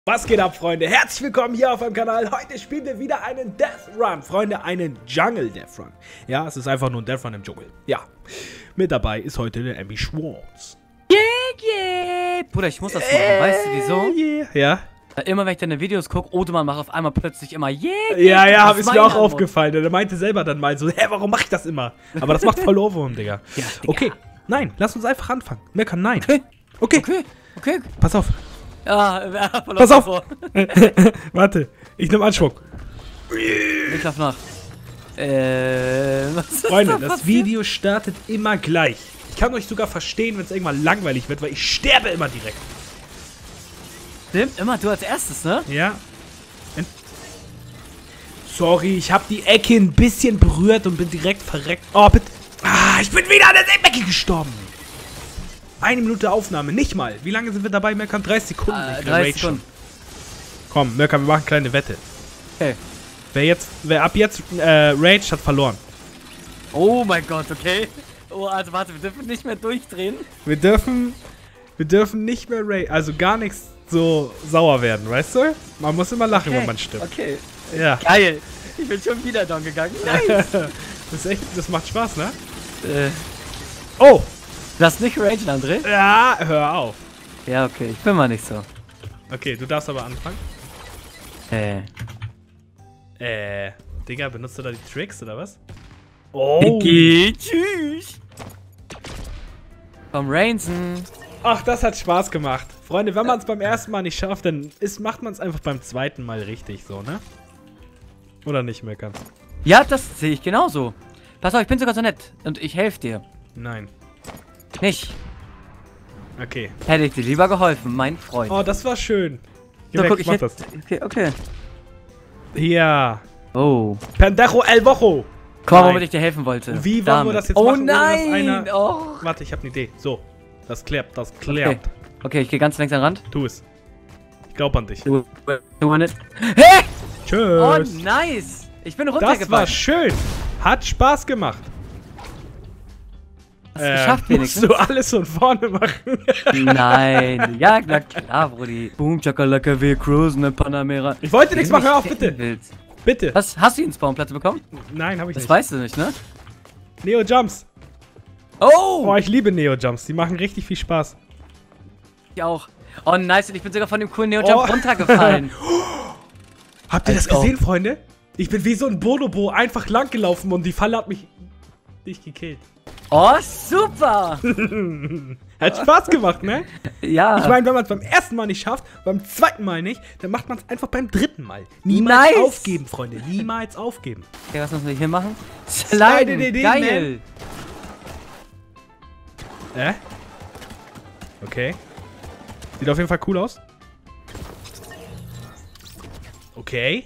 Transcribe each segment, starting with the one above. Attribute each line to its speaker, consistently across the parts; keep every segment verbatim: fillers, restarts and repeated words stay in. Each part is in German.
Speaker 1: Was geht ab, Freunde? Herzlich willkommen hier auf meinem Kanal. Heute spielen wir wieder einen Death Run. Freunde, einen Jungle Death Run. Ja, es ist einfach nur ein Death Run im Dschungel. Ja. Mit dabei ist heute der Emmy Schwartz.
Speaker 2: Yeah, yeah. Bruder, ich muss das machen. Äh, weißt du wieso?
Speaker 1: Yeah. Ja.
Speaker 2: Immer wenn ich deine Videos gucke, Odemann macht auf einmal plötzlich immer yeah, yeah.
Speaker 1: Ja, ja, hab ist mir auch aufgefallen. Der meinte selber dann mal so, hä, warum mach ich das immer? Aber das macht voll Ohrwurm, Digga. Ja, Digga. Okay, nein, lass uns einfach anfangen. Mehr kann nein.
Speaker 2: Okay.
Speaker 1: Okay.
Speaker 2: Okay. Okay.
Speaker 1: Pass auf.
Speaker 2: Ja, ja,
Speaker 1: Pass auf! Warte, ich nehme Anschwung.
Speaker 2: Ich lauf nach. Äh, was ist
Speaker 1: Freunde,
Speaker 2: da
Speaker 1: das Video startet immer gleich. Ich kann euch sogar verstehen, wenn es irgendwann langweilig wird, weil ich sterbe immer direkt.
Speaker 2: Stimmt, immer du als erstes, ne?
Speaker 1: Ja. Ent Sorry, ich habe die Ecke ein bisschen berührt und bin direkt verreckt. Oh, bitte. Ah, ich bin wieder an der Ecke gestorben. Eine Minute Aufnahme, nicht mal. Wie lange sind wir dabei? Merkan, dreißig Sekunden.
Speaker 2: Äh, dreißig Sekunden.
Speaker 1: Komm, Merkan, wir machen eine kleine Wette.
Speaker 2: Okay.
Speaker 1: Wer jetzt, wer ab jetzt äh, Rage hat verloren.
Speaker 2: Oh mein Gott, okay. Oh, also warte, wir dürfen nicht mehr durchdrehen.
Speaker 1: Wir dürfen, wir dürfen nicht mehr Rage, also gar nichts so sauer werden, weißt du? Man muss immer lachen,
Speaker 2: Okay.
Speaker 1: wenn man stirbt.
Speaker 2: Okay.
Speaker 1: Ja.
Speaker 2: Geil. Ich bin schon wieder down gegangen. Nice.
Speaker 1: Das ist echt, das macht Spaß, ne?
Speaker 2: äh,
Speaker 1: Oh!
Speaker 2: Lass nicht ragen, André.
Speaker 1: Ja, hör auf.
Speaker 2: Ja, okay, ich bin mal nicht so.
Speaker 1: Okay, du darfst aber anfangen.
Speaker 2: Äh.
Speaker 1: Äh, Digga, benutzt du da die Tricks, oder was? Oh!
Speaker 2: Okay, tschüss. Vom Rainsen.
Speaker 1: Ach, das hat Spaß gemacht. Freunde, wenn man es beim ersten Mal nicht schafft, dann ist, macht man es einfach beim zweiten Mal richtig, so, ne? Oder nicht, Meckern?
Speaker 2: Ja, das sehe ich genauso. Pass auf, ich bin sogar so nett. Und ich helfe dir.
Speaker 1: Nein.
Speaker 2: Nicht.
Speaker 1: Okay.
Speaker 2: Hätte ich dir lieber geholfen, mein Freund.
Speaker 1: Oh, das war schön.
Speaker 2: so,
Speaker 1: Geh
Speaker 2: guck,
Speaker 1: weg,
Speaker 2: ich
Speaker 1: mach
Speaker 2: hätte...
Speaker 1: das.
Speaker 2: Okay, okay.
Speaker 1: Hier.
Speaker 2: Oh.
Speaker 1: Pendejo el Wojo.
Speaker 2: Guck mal,
Speaker 1: Nein.
Speaker 2: womit ich dir helfen wollte.
Speaker 1: Wie wollen
Speaker 2: Damit.
Speaker 1: wir das jetzt
Speaker 2: oh,
Speaker 1: machen, ohne dass
Speaker 2: nein!
Speaker 1: einer...
Speaker 2: Oh
Speaker 1: Warte, ich habe eine Idee. So. Das klappt, das
Speaker 2: Okay.
Speaker 1: klappt.
Speaker 2: Okay, ich gehe ganz längs an den Rand.
Speaker 1: Tu es. Ich glaub an dich.
Speaker 2: Du, du nicht. Hey! Oh,
Speaker 1: Tschüss.
Speaker 2: nice! Ich bin
Speaker 1: Das war
Speaker 2: runtergefallen.
Speaker 1: schön. Hat Spaß gemacht.
Speaker 2: Hast du geschafft, wenigstens?
Speaker 1: Musst du alles von vorne machen?
Speaker 2: Nein. Ja, na klar, Brudi. Boom, Chakalaka, wir cruisen in Panamera.
Speaker 1: Ich wollte nichts machen, hör auf,
Speaker 2: Wenn du
Speaker 1: bitte.
Speaker 2: nicht willst.
Speaker 1: Bitte.
Speaker 2: Was, hast du ihn Spawnplätze bekommen?
Speaker 1: Nein, habe ich
Speaker 2: Das
Speaker 1: nicht.
Speaker 2: weißt du nicht, ne?
Speaker 1: Neo Jumps.
Speaker 2: Oh!
Speaker 1: Oh, ich liebe Neo Jumps. Die machen richtig viel Spaß.
Speaker 2: Ich auch. Oh, nice. Und ich bin sogar von dem coolen Neo-Jump
Speaker 1: Oh.
Speaker 2: runtergefallen.
Speaker 1: Habt ihr das
Speaker 2: Als ob.
Speaker 1: gesehen, Freunde? Ich bin wie so ein Bonobo einfach lang gelaufen und die Falle hat mich nicht gekillt.
Speaker 2: Oh, super!
Speaker 1: Hat Spaß gemacht, ne?
Speaker 2: Ja.
Speaker 1: Ich meine, wenn man es beim ersten Mal nicht schafft, beim zweiten Mal nicht, dann macht man es einfach beim dritten Mal. Niemals
Speaker 2: Nice.
Speaker 1: aufgeben, Freunde. Niemals aufgeben.
Speaker 2: Okay, was müssen wir hier machen?
Speaker 1: Slide
Speaker 2: Sliden.
Speaker 1: it in,
Speaker 2: Geil.
Speaker 1: Äh? Okay. Sieht auf jeden Fall cool aus. Okay.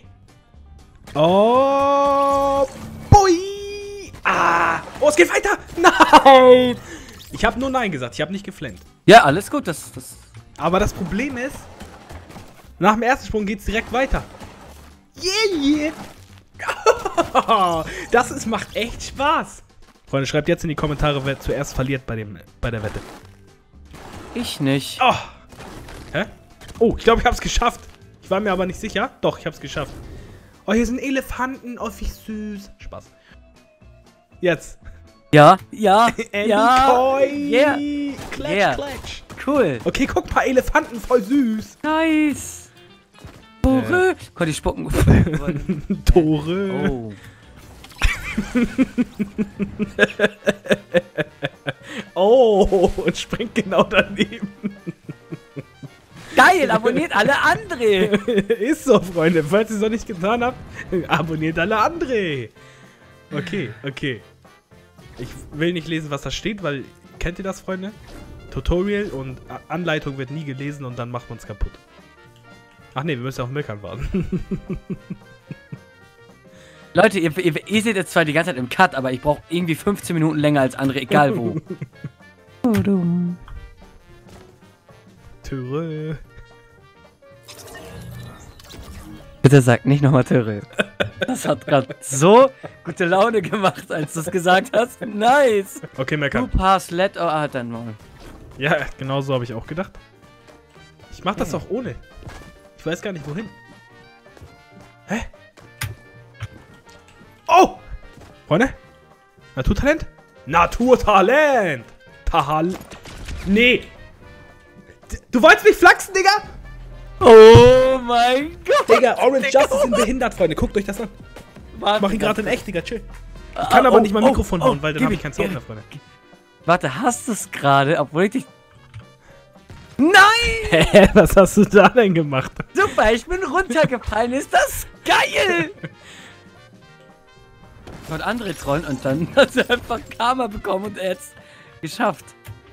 Speaker 1: Oh. Bui. Ah. Oh, es geht weiter. Nein. Ich habe nur Nein gesagt. Ich habe nicht geflennt.
Speaker 2: Ja, alles gut. Das, das.
Speaker 1: Aber das Problem ist, nach dem ersten Sprung geht es direkt weiter. Yeah, yeah. Das ist, macht echt Spaß. Freunde, schreibt jetzt in die Kommentare, wer zuerst verliert bei, dem, bei der Wette.
Speaker 2: Ich nicht.
Speaker 1: Oh. Hä? Oh, ich glaube, ich habe es geschafft. Ich war mir aber nicht sicher. Doch, ich habe es geschafft. Oh, hier sind Elefanten. Oh, wie süß. Spaß. Jetzt.
Speaker 2: Ja, ja,
Speaker 1: Andy
Speaker 2: ja.
Speaker 1: Koi.
Speaker 2: Yeah.
Speaker 1: Klatsch,
Speaker 2: Yeah.
Speaker 1: klatsch.
Speaker 2: Cool.
Speaker 1: Okay, guck mal, Elefanten, voll süß.
Speaker 2: Nice. Bore. Äh. Konnte ich spucken.
Speaker 1: Tore.
Speaker 2: Oh.
Speaker 1: Oh, und springt genau daneben.
Speaker 2: Geil, abonniert alle André.
Speaker 1: Ist so, Freunde. Falls ihr es noch nicht getan habt, abonniert alle André. Okay, okay. Ich will nicht lesen, was da steht, weil, kennt ihr das, Freunde? Tutorial und A- Anleitung wird nie gelesen und dann macht man es kaputt. Ach nee, wir müssen auf Milkern warten.
Speaker 2: Leute, ihr, ihr, ihr seht jetzt zwar die ganze Zeit im Cut, aber ich brauche irgendwie fünfzehn Minuten länger als André, egal wo.
Speaker 1: Türe.
Speaker 2: Bitte sag nicht nochmal Töre. Das hat gerade so gute Laune gemacht, als du es gesagt hast. Nice.
Speaker 1: Okay,
Speaker 2: Du
Speaker 1: Meckern.
Speaker 2: pass, let, oh, ah, dann mal.
Speaker 1: Ja, genau so habe ich auch gedacht. Ich mach das doch ohne. Ich weiß gar nicht, wohin. Hä? Oh! Freunde? Naturtalent? Naturtalent! Tahal... Nee! D du wolltest mich flachsen, Digga?
Speaker 2: Oh mein Gott!
Speaker 1: Digga, Orange Justice sind behindert, Freunde. Guckt euch das an.
Speaker 2: Warte,
Speaker 1: Ich mach ihn gerade in
Speaker 2: warte.
Speaker 1: echt, Digga. Chill. Ich kann aber
Speaker 2: oh,
Speaker 1: nicht mein
Speaker 2: oh,
Speaker 1: Mikrofon
Speaker 2: oh,
Speaker 1: hauen, weil dann
Speaker 2: gib
Speaker 1: habe ich
Speaker 2: mir-
Speaker 1: keinen Sound
Speaker 2: gib-
Speaker 1: mehr, Freunde.
Speaker 2: Warte, hast du es gerade, obwohl ich dich... Nein!
Speaker 1: Hä? Was hast du da denn gemacht?
Speaker 2: Super, ich bin runtergefallen. Ist das geil? Und andere trollen und dann hat er einfach Karma bekommen und er hat's geschafft.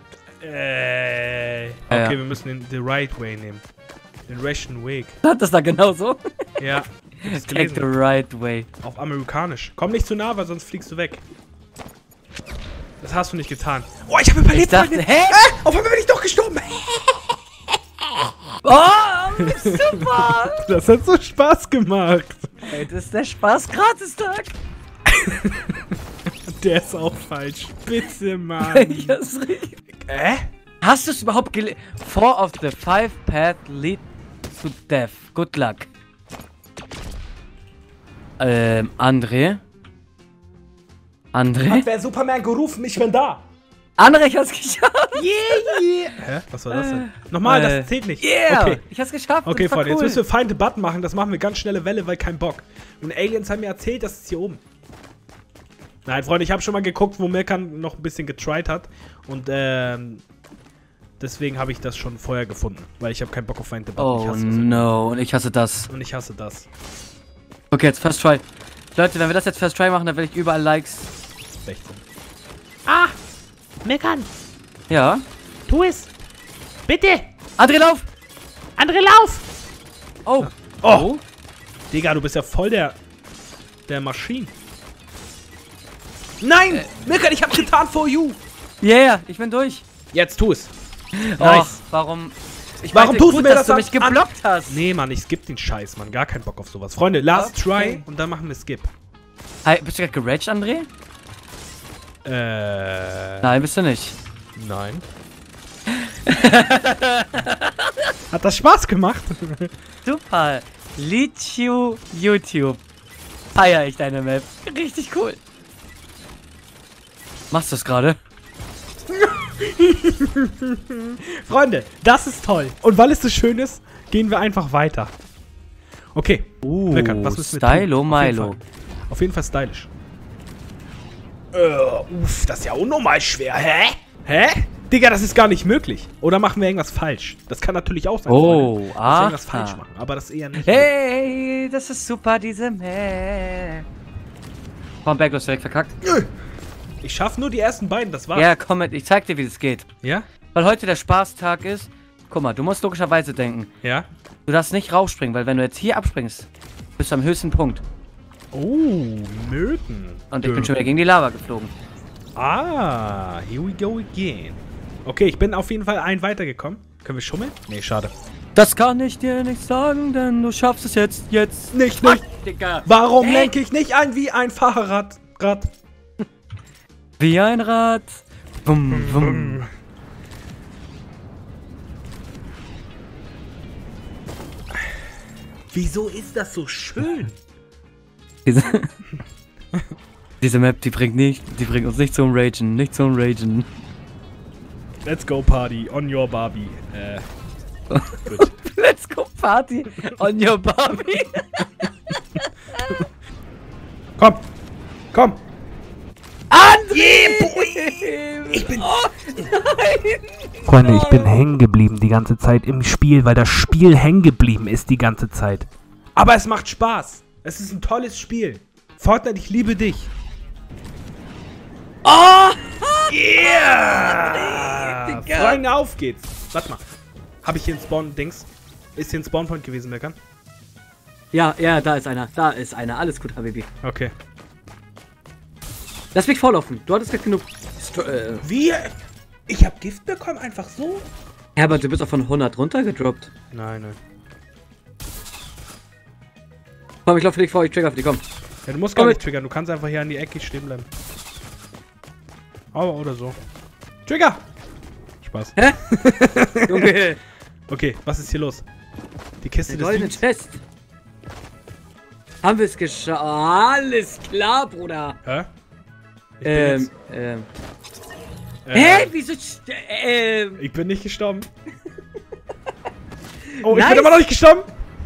Speaker 1: Äh.
Speaker 2: Ja,
Speaker 1: Okay,
Speaker 2: ja.
Speaker 1: wir müssen den the right way nehmen. Den Ration Weg.
Speaker 2: Hat das da genauso?
Speaker 1: Ja. Ich hab's
Speaker 2: Take the
Speaker 1: gelesen.
Speaker 2: right way.
Speaker 1: Auf amerikanisch. Komm nicht zu nah, weil sonst fliegst du weg. Das hast du nicht getan. Oh, ich habe
Speaker 2: Ich
Speaker 1: überlebt,
Speaker 2: dachte,
Speaker 1: Freunde.
Speaker 2: hä?
Speaker 1: Äh, auf einmal bin ich doch gestorben.
Speaker 2: Oh, super!
Speaker 1: Das hat so Spaß gemacht.
Speaker 2: Ey, das ist der Spaß-Gratis-Tag.
Speaker 1: Der ist auch falsch. Bitte, Mann.
Speaker 2: Ja, ist richtig.
Speaker 1: Äh?
Speaker 2: Hast du es überhaupt gelesen? Four of the five paths lead to death. Good luck. Ähm, André? André?
Speaker 1: wer Superman gerufen? Ich bin da.
Speaker 2: André, ich hab's geschafft!
Speaker 1: Yeah, yeah. Hä? Was war das denn? Nochmal,
Speaker 2: Äh,
Speaker 1: das zählt nicht.
Speaker 2: Yeah!
Speaker 1: Okay.
Speaker 2: Ich hab's geschafft!
Speaker 1: Okay,
Speaker 2: das war
Speaker 1: Freunde,
Speaker 2: cool.
Speaker 1: jetzt müssen wir Find the Button machen. Das machen wir ganz schnelle Welle, weil kein Bock. Und Aliens haben mir erzählt, das ist hier oben. Nein, Freunde, ich habe schon mal geguckt, wo Mirkan noch ein bisschen getried hat. Und ähm, deswegen habe ich das schon vorher gefunden. Weil ich habe keinen Bock auf Find the Button. Ich
Speaker 2: Oh
Speaker 1: hasse das.
Speaker 2: no, und ich hasse das.
Speaker 1: Und ich hasse das.
Speaker 2: Okay, jetzt First Try. Leute, wenn wir das jetzt First Try machen, dann will ich überall Likes.
Speaker 1: sechzehn.
Speaker 3: Ah! Meckern!
Speaker 2: Ja.
Speaker 3: Tu es! Bitte!
Speaker 2: André, lauf!
Speaker 3: Andere Lauf!
Speaker 2: Oh.
Speaker 1: Oh! Digga, du bist ja voll der... der Maschine. Nein!
Speaker 2: Äh.
Speaker 1: Mirkan, ich hab's getan for you!
Speaker 2: Yeah, ich bin durch.
Speaker 1: Jetzt tu es.
Speaker 2: Nice.
Speaker 1: Nice.
Speaker 2: Warum? Ich
Speaker 1: Warum
Speaker 2: meinte,
Speaker 1: tust du
Speaker 2: gut,
Speaker 1: mir
Speaker 2: dass
Speaker 1: das
Speaker 2: du
Speaker 1: an-
Speaker 2: mich geblockt hast?
Speaker 1: Nee, Mann, ich skip den Scheiß, Mann. Gar keinen Bock auf sowas. Freunde, last
Speaker 2: Okay.
Speaker 1: try und dann machen wir Skip.
Speaker 2: Hi, bist du gerade geraged, André?
Speaker 1: Äh...
Speaker 2: Nein, bist du nicht.
Speaker 1: Nein. Hat das Spaß gemacht?
Speaker 2: Super. Lichu YouTube. Feier ich deine Map. Richtig cool. Machst du es gerade?
Speaker 1: Freunde, das ist toll. Und weil es so schön ist, gehen wir einfach weiter. Okay.
Speaker 2: Uh,
Speaker 1: Mirkan, was müssen wir tun?
Speaker 2: Stylo
Speaker 1: Auf jeden
Speaker 2: Milo.
Speaker 1: Fall. Auf jeden Fall stylisch. Äh, uff, das ist ja unnormal schwer. Hä? Hä? Digga, das ist gar nicht möglich. Oder machen wir irgendwas falsch? Das kann natürlich auch sein.
Speaker 2: Oh,
Speaker 1: Freunde, dass wir
Speaker 2: aha.
Speaker 1: irgendwas falsch machen. Aber das eher nicht.
Speaker 2: Hey, das ist super, diese Map. Komm, Backlos direkt verkackt.
Speaker 1: Ich schaff nur die ersten beiden, das war's.
Speaker 2: Ja, komm mit, ich zeig dir, wie das geht.
Speaker 1: Ja?
Speaker 2: Weil heute der Spaßtag ist. Guck mal, du musst logischerweise denken.
Speaker 1: Ja?
Speaker 2: Du darfst nicht rausspringen, weil wenn du jetzt hier abspringst, bist du am höchsten Punkt.
Speaker 1: Oh, Möten.
Speaker 2: Und ich bin schon wieder gegen die Lava geflogen.
Speaker 1: Ah, here we go again. Okay, ich bin auf jeden Fall ein weitergekommen. Können wir schummeln? Nee, schade.
Speaker 2: Das kann ich dir nicht sagen, denn du schaffst es jetzt, jetzt.
Speaker 1: Nicht,
Speaker 2: Fuck,
Speaker 1: nicht.
Speaker 2: Digga.
Speaker 1: Warum
Speaker 2: Hey.
Speaker 1: lenke ich nicht ein wie ein Fahrrad? Rad.
Speaker 2: Wie ein Rad. Wum, wum.
Speaker 1: Wieso ist das so schön?
Speaker 2: Diese, diese Map, die bringt nicht, die bringt uns nicht zum Ragen, nicht zum Ragen.
Speaker 1: Let's go Party on your Barbie. Äh, gut.
Speaker 2: Let's go Party on your Barbie.
Speaker 1: Komm, komm.
Speaker 2: André!
Speaker 1: Ich bin...
Speaker 2: Oh, nein!
Speaker 1: Freunde, ich bin hängen geblieben die ganze Zeit im Spiel, weil das Spiel hängen geblieben ist die ganze Zeit. Aber es macht Spaß. Es ist ein tolles Spiel. Fortnite, ich liebe dich.
Speaker 2: Oh!
Speaker 1: Yeah!
Speaker 2: Digga.
Speaker 1: Freunde, auf geht's. Warte mal. Habe ich hier einen Spawn-Dings? Ist hier ein Spawnpoint gewesen, Meckern?
Speaker 2: Ja, ja, da ist einer, da ist einer. Alles gut, Habibi.
Speaker 1: Okay.
Speaker 2: Lass mich vorlaufen. Du hattest gerade genug. Stro äh.
Speaker 1: Wie? Ich hab Gift bekommen, einfach so?
Speaker 2: Herbert, du bist auch von hundert runtergedroppt.
Speaker 1: Nein, nein.
Speaker 2: Komm, ich lauf für dich vor, ich trigger für dich, komm.
Speaker 1: Ja, du musst gar
Speaker 2: Komm
Speaker 1: nicht
Speaker 2: mit.
Speaker 1: triggern. Du kannst einfach hier an die Ecke stehen bleiben. Aber oder so. Trigger! Spaß.
Speaker 2: Hä? Junge.
Speaker 1: Okay, was ist hier los? Die Kiste
Speaker 2: Eine
Speaker 1: des
Speaker 2: goldene
Speaker 1: Südens.
Speaker 2: Chest. Haben wir es geschafft? Alles klar, Bruder.
Speaker 1: Hä? Ich bin
Speaker 2: Ähm,
Speaker 1: jetzt,
Speaker 2: ähm.
Speaker 1: äh,
Speaker 2: Hä? Wieso? st- Ähm.
Speaker 1: Ich bin nicht gestorben. Oh, ich
Speaker 2: Nice.
Speaker 1: bin immer noch nicht gestorben.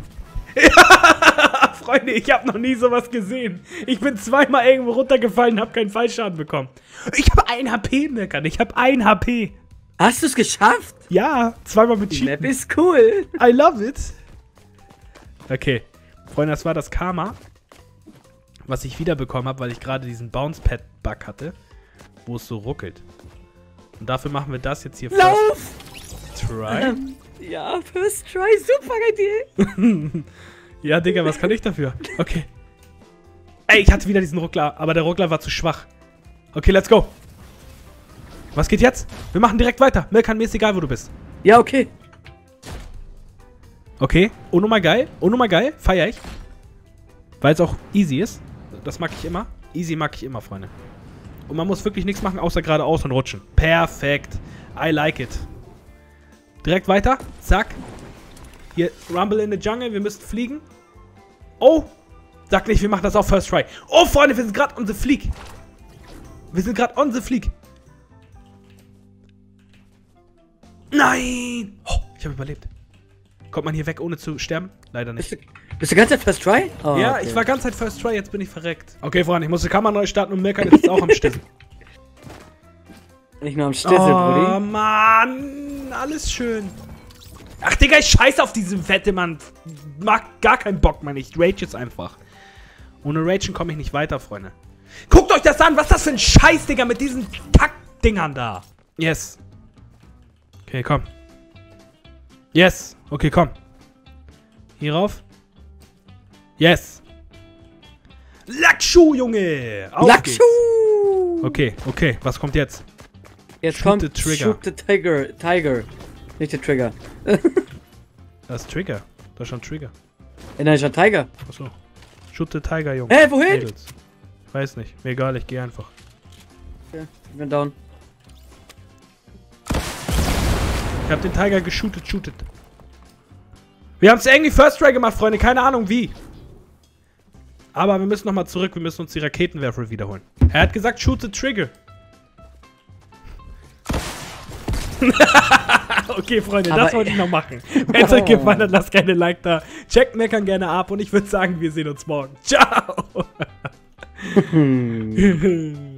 Speaker 1: Ja, Freunde, ich habe noch nie sowas gesehen. Ich bin zweimal irgendwo runtergefallen und habe keinen Fallschaden bekommen. Ich habe ein H P, Meckern. Ich habe ein H P.
Speaker 2: Hast du es geschafft?
Speaker 1: Ja, zweimal mit
Speaker 2: Die Map
Speaker 1: Cheaten.
Speaker 2: ist cool.
Speaker 1: I love it. Okay, Freunde, das war das Karma, was ich wiederbekommen habe, weil ich gerade diesen Bounce-Pad-Bug hatte, wo es so ruckelt. Und dafür machen wir das jetzt hier
Speaker 2: Lauf!
Speaker 1: first try.
Speaker 2: Ähm, ja, First Try, super Idee.
Speaker 1: Ja, Digga, was kann ich dafür? Okay. Ey, ich hatte wieder diesen Ruckler, aber der Ruckler war zu schwach. Okay, let's go. Was geht jetzt? Wir machen direkt weiter. Milkan, mir ist egal, wo du bist.
Speaker 2: Ja, okay.
Speaker 1: Okay, unnormal geil. Unnormal geil, feier ich. Weil es auch easy ist. Das mag ich immer. Easy mag ich immer, Freunde. Und man muss wirklich nichts machen, außer geradeaus und rutschen. Perfekt. I like it. Direkt weiter. Zack. Hier, Rumble in the Jungle. Wir müssen fliegen. Oh. Sag nicht, wir machen das auch First Try. Oh, Freunde, wir sind gerade on the fleek. Wir sind gerade on the fleek. Nein. Oh, ich habe überlebt. Kommt man hier weg, ohne zu sterben? Leider nicht.
Speaker 2: Bist du, bist du ganz der First Try? Oh,
Speaker 1: Ja,
Speaker 2: okay.
Speaker 1: ich war ganz Zeit First Try, jetzt bin ich verreckt. Okay, Freunde, ich muss die Kamera neu starten und Milkan ist jetzt auch am Stissen.
Speaker 2: Nicht nur am Stissel,
Speaker 1: Oh,
Speaker 2: Brudi.
Speaker 1: Mann. Alles schön. Ach, Digga, ich scheiß auf diese Wette, Mann. Mag gar keinen Bock, Mann. Ich rage jetzt einfach. Ohne Ragen komme ich nicht weiter, Freunde. Guckt euch das an. Was ist das für ein Scheiß, Digga, mit diesen Kack-Dingern da. Yes. Okay, komm. Yes. Okay, komm. Hier rauf. Yes. Lackschuh, Junge. Auf geht's.
Speaker 2: Lackschuh!
Speaker 1: Okay, okay. Was kommt jetzt?
Speaker 2: Jetzt
Speaker 1: Shoot
Speaker 2: kommt
Speaker 1: the trigger.
Speaker 2: Shoot the Tiger. Tiger. Nicht der Trigger.
Speaker 1: Das ist Trigger. Das ist schon Trigger.
Speaker 2: Äh, Nein, schon Tiger.
Speaker 1: Achso. Shoot the Tiger, Junge.
Speaker 2: Hä, wohin?
Speaker 1: Mädels. Weiß nicht. Mir egal, ich geh einfach.
Speaker 2: Okay, ich bin down.
Speaker 1: Ich hab den Tiger geshootet, shootet. Wir haben es irgendwie First Try gemacht, Freunde. Keine Ahnung wie. Aber wir müssen nochmal zurück. Wir müssen uns die Raketenwerfer wiederholen. Er hat gesagt, shoot the trigger. Okay, Freunde,
Speaker 2: Aber
Speaker 1: das wollte ich noch machen. Wenn es euch gefallen hat, lasst gerne ein Like da. Checkt Meckern gerne ab und ich würde sagen, wir sehen uns morgen. Ciao!